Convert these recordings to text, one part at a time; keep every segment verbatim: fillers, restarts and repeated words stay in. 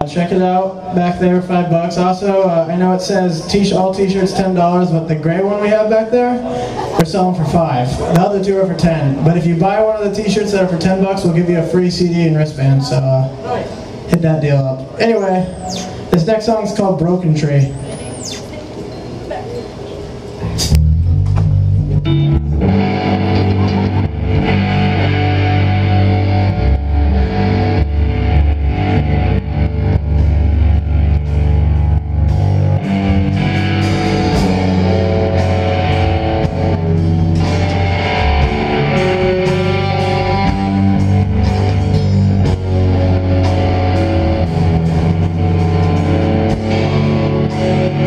Check it out back there, five bucks. Also, uh, I know it says t all t-shirts ten dollars, but the gray one we have back there, we're selling for five. The other two are for ten. But if you buy one of the t-shirts that are for ten bucks, we'll give you a free C D and wristband. So uh, hit that deal up. Anyway, this next song is called Broken Tree. Thank you.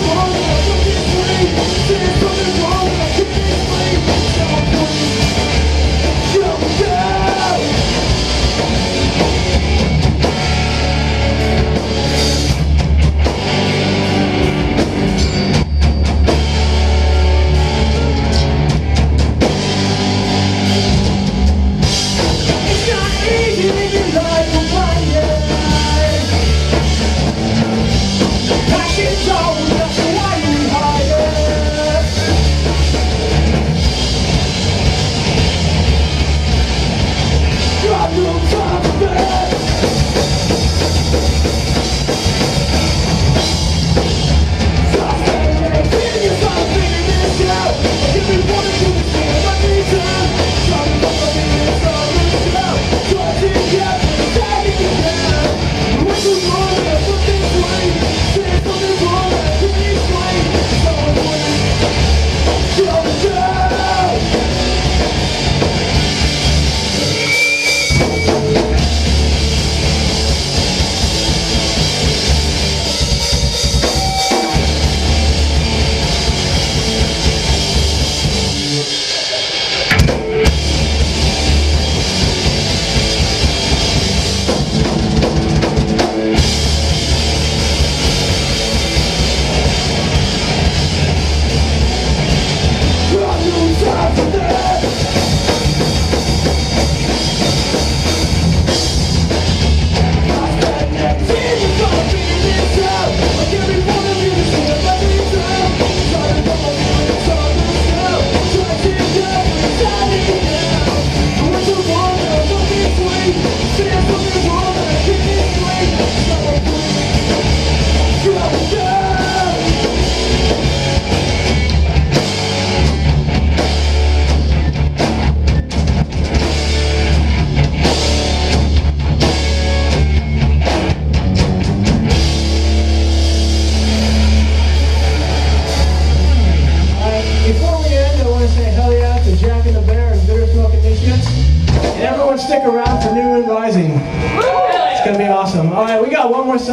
Stick around for New and Rising. It's gonna be awesome. All right, we got one more song.